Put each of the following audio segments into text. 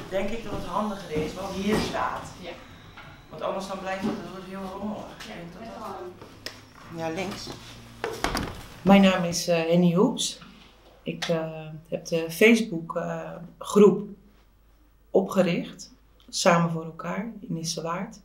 denk ik dat het handiger is wat hier staat. Ja. Want anders dan blijft het wordt heel rommelig. Ik denk dat dat... Ja, links. Mijn naam is Henny Hoeps. Ik heb de Facebook groep opgericht. Samen voor elkaar in Nissewaard.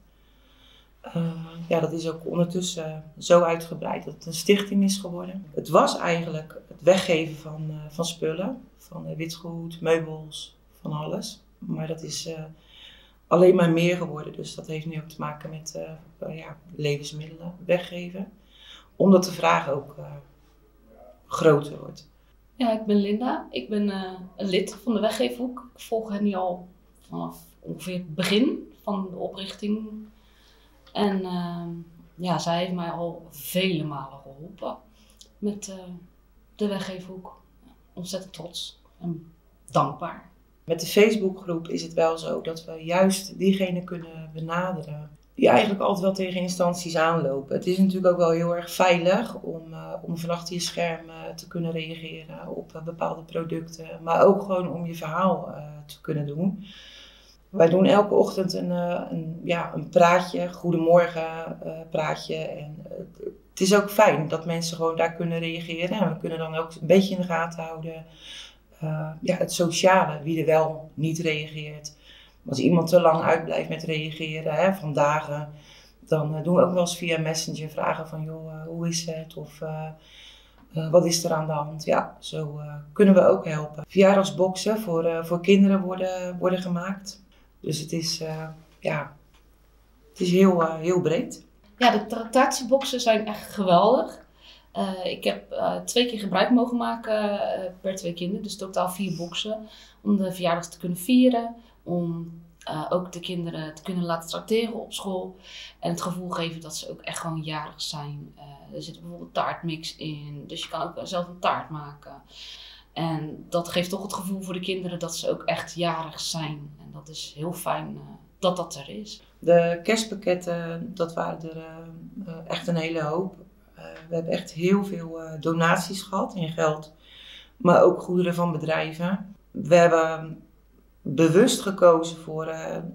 Ja, dat is ook ondertussen zo uitgebreid dat het een stichting is geworden. Het was eigenlijk het weggeven van spullen. Van witgoed, meubels, van alles. Maar dat is alleen maar meer geworden. Dus dat heeft nu ook te maken met levensmiddelen weggeven. Omdat de vraag ook groter wordt. Ja, ik ben Linda. Ik ben een lid van de Weggeefhoek. Ik volg hen nu al vanaf ongeveer het begin van de oprichting. En zij heeft mij al vele malen geholpen met de Weggeefhoek. Ontzettend trots en dankbaar. Met de Facebookgroep is het wel zo dat we juist diegene kunnen benaderen die eigenlijk altijd wel tegen instanties aanlopen. Het is natuurlijk ook wel heel erg veilig om van achter je scherm te kunnen reageren op bepaalde producten. Maar ook gewoon om je verhaal te kunnen doen. Wij doen elke ochtend een praatje, goedemorgen praatje. En het is ook fijn dat mensen gewoon daar kunnen reageren. En we kunnen dan ook een beetje in de gaten houden. Het sociale, wie er wel niet reageert. Als iemand te lang uitblijft met reageren, van dagen, dan doen we ook wel eens via Messenger vragen van joh, hoe is het? Of wat is er aan de hand? Ja, zo kunnen we ook helpen. Verjaardagsboxen voor kinderen worden gemaakt. Dus het is, het is heel breed. Ja, de tractatieboxen zijn echt geweldig. Ik heb 2 keer gebruik mogen maken per 2 kinderen, dus totaal 4 boxen. Om de verjaardag te kunnen vieren, om ook de kinderen te kunnen laten trakteren op school. En het gevoel geven dat ze ook echt gewoon jarig zijn. Er zit bijvoorbeeld taartmix in, dus je kan ook zelf een taart maken. En dat geeft toch het gevoel voor de kinderen dat ze ook echt jarig zijn. En dat is heel fijn dat dat er is. De kerstpakketten, dat waren er echt een hele hoop. We hebben echt heel veel donaties gehad in geld, maar ook goederen van bedrijven. We hebben bewust gekozen voor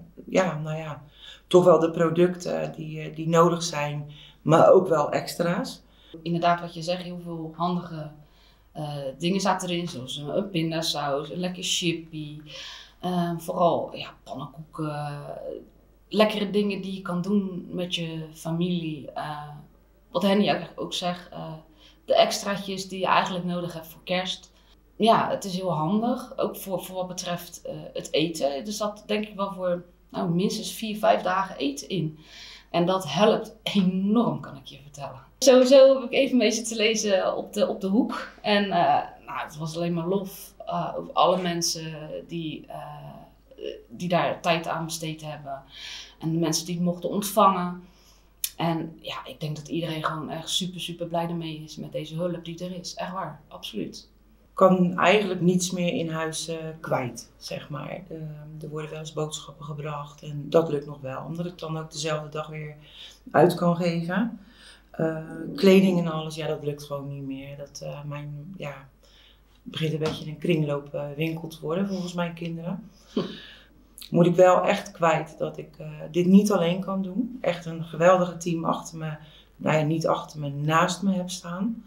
toch wel de producten die nodig zijn, maar ook wel extra's. Inderdaad, wat je zegt, heel veel handige dingen zaten erin, zoals een pindasaus, een lekker chippy. Vooral pannenkoeken, lekkere dingen die je kan doen met je familie. Wat Henny eigenlijk ook zegt, de extraatjes die je eigenlijk nodig hebt voor kerst. Ja, het is heel handig, ook voor wat betreft het eten. Er zat denk ik wel voor minstens 4-5 dagen eten in. En dat helpt enorm, kan ik je vertellen. Sowieso heb ik even mee zitten lezen op de hoek. En het was alleen maar lof over alle mensen die daar tijd aan besteed hebben. En de mensen die het mochten ontvangen. En ja, ik denk dat iedereen gewoon echt super blij ermee is met deze hulp die er is. Echt waar, absoluut. Ik kan eigenlijk niets meer in huis kwijt, zeg maar. Er worden wel eens boodschappen gebracht en dat lukt nog wel. Omdat ik dan ook dezelfde dag weer uit kan geven. Kleding en alles, ja, dat lukt gewoon niet meer. Dat begint een beetje een kringloopwinkel te worden volgens mijn kinderen. Moet ik wel echt kwijt dat ik dit niet alleen kan doen. Echt een geweldige team achter me, niet achter me, naast me heb staan.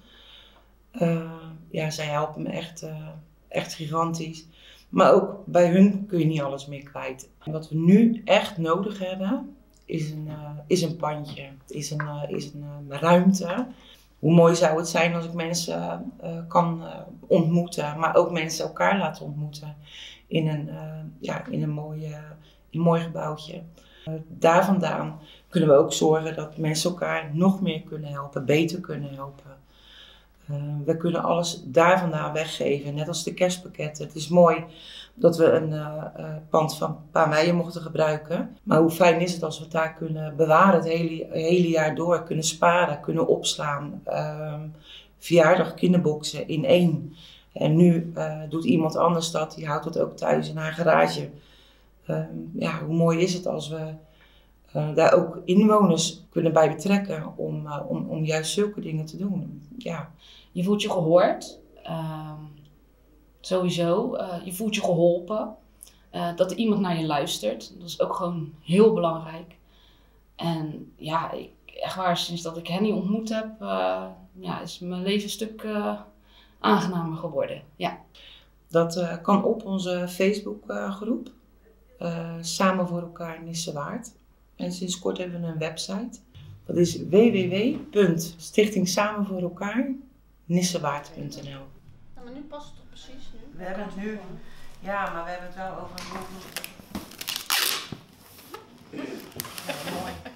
Zij helpen me echt gigantisch. Maar ook bij hun kun je niet alles meer kwijt. Wat we nu echt nodig hebben, is een pandje. Is een ruimte. Hoe mooi zou het zijn als ik mensen kan ontmoeten, maar ook mensen elkaar laten ontmoeten in een mooi gebouwtje. Daar vandaan kunnen we ook zorgen dat mensen elkaar nog meer kunnen helpen, beter kunnen helpen. We kunnen alles daar vandaan weggeven, net als de kerstpakketten. Het is mooi dat we een pand van Pa Meijer mochten gebruiken. Maar hoe fijn is het als we het daar kunnen bewaren het hele jaar door, kunnen sparen, kunnen opslaan. Verjaardag, kinderboxen in 1. En nu doet iemand anders dat, die houdt dat ook thuis in haar garage. Hoe mooi is het als we daar ook inwoners kunnen bij betrekken om juist zulke dingen te doen. Ja. Je voelt je gehoord, sowieso. Je voelt je geholpen. Dat er iemand naar je luistert. Dat is ook gewoon heel belangrijk. En ja, echt waar, sinds dat ik Henny ontmoet heb, is mijn leven een stuk aangenamer geworden. Ja. Dat kan op onze Facebookgroep. Samen voor elkaar Nissewaard. En sinds kort hebben we een website. Dat is www.stichtingsamenvoorelkaar.nissewaard.nl. Ja, maar nu past het toch precies nu? We hebben het nu, ja, maar we hebben het wel over een doelgroep. Ja, mooi.